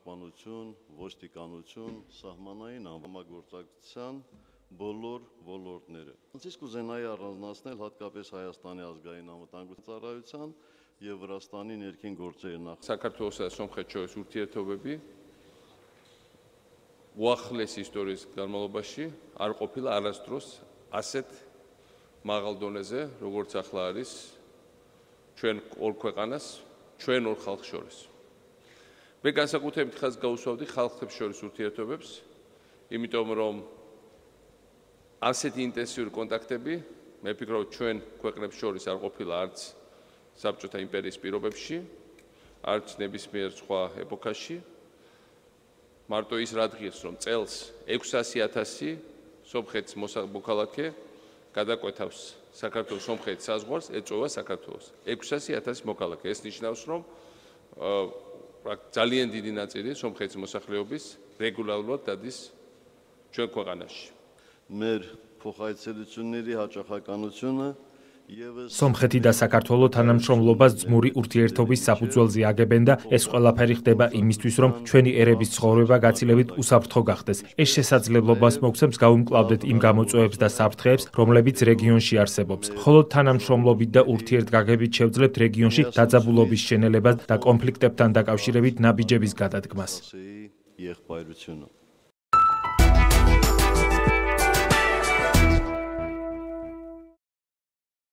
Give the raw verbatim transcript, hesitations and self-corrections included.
պաշտպանություն, ոստիկանություն, սահմանային համագործակցության բոլոր ոլորտները։ Ոնց կուզենայի առանձնացնել հատկապես Հայաստանի ազգային անվտանգության ծառայության եւ Վրաստանի ներքին գործերի նախ საქართველოსა და სომხეთს შორის ურთიერთობები უახლეს ისტორიის განმავლობაში არ ყოფილა არასდროს ასეთ მაღალ დონეზე, როგორც ახლა არის ჩვენ ორ ქვეყანას, ჩვენ ორ ხალხს შორის. მე განსაკუთრებით ხაზს გაუსვავდი ხალხებს შორის ურთიერთობებს, იმიტომ რომ ასეთი ინტენსიური კონტაქტები, მე ვფიქრობ, ჩვენ ქვეყნებს შორის არ ყოფილა არც საბჭოთა იმპერიის პირობებში, არც ნებისმიერ სხვა ეპოქაში. მარტო ის რადგეს, რომ წელს ექვსასი ათასი სომხეთის მოქალაქე გადაკვეთავს საქართველოს სომხეთის საზღვარს, ეწვევა საქართველოს. ექვსასი ათასი მოქალაქე. ეს ნიშნავს, რომ ძალიან დიდი ნაწილი სომხეთის მოსახლეობის რეგულარულად დადის ჩვენ ქვეყანაში. մեր փոխայցելությունների հաճախականությունը სომხეთი და საქართველო თანამშრომლობას ძმური ურთიერთობის საფუძველზე აგებენ და ეს ყველაფერი ხდება იმისთვის, რომ ჩვენი ერების ცხოვრება გაცილებით უსაფრთხო გახდეს. ეს შესაძლებლობას მოგცემს გავუმკლავდეთ იმ გამოწვევებს და საფრთხეებს, რომლებიც რეგიონში არსებობს. მხოლოდ თანამშრომლობით და ურთიერთგაგებით შევძლებთ რეგიონში დაძაბულობის შენელებას და კონფლიქტებთან დაკავშირებით ნაბიჯების გადადგმას.